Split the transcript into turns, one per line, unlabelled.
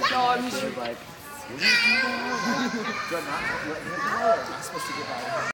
You're like, what are you doing? Do I not? Am I supposed to get out of here?